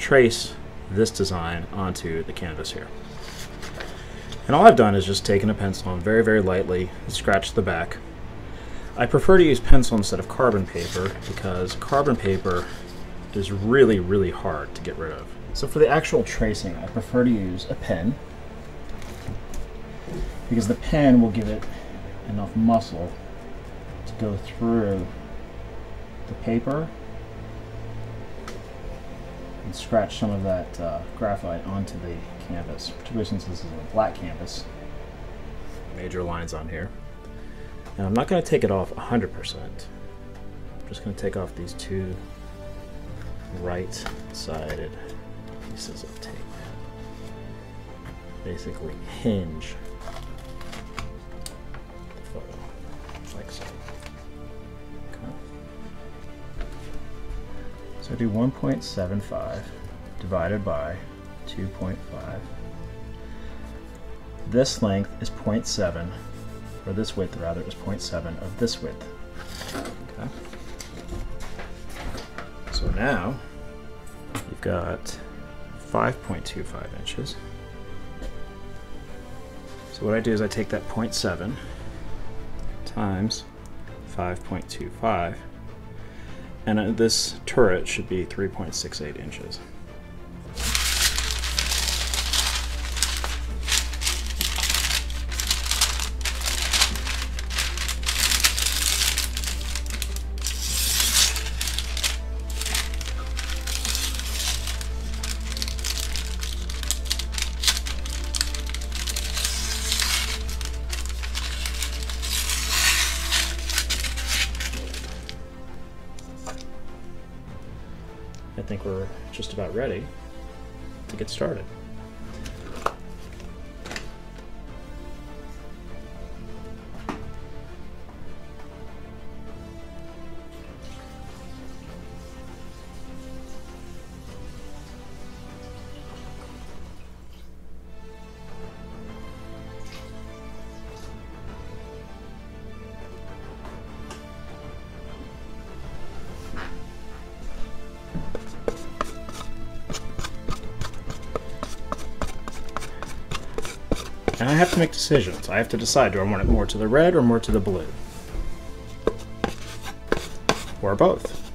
trace this design onto the canvas here. And all I've done is just taken a pencil and very, very lightly scratched the back. I prefer to use pencil instead of carbon paper because carbon paper is really, really hard to get rid of. So for the actual tracing, I prefer to use a pen because the pen will give it enough muscle to go through the paper and scratch some of that graphite onto the canvas, particularly since this is a black canvas. Major lines on here. Now I'm not going to take it off 100%. I'm just going to take off these two right-sided pieces of tape. Basically hinge the photo, like so. Okay. So I do 1.75 divided by 2.5. This length is 0.7, or this width rather is 0.7 of this width. Okay. So now you've got 5.25 inches. So what I do is I take that 0.7 times 5.25, and this turret should be 3.68 inches. I think we're just about ready to get started. And I have to make decisions. I have to decide, do I want it more to the red or more to the blue? Or both?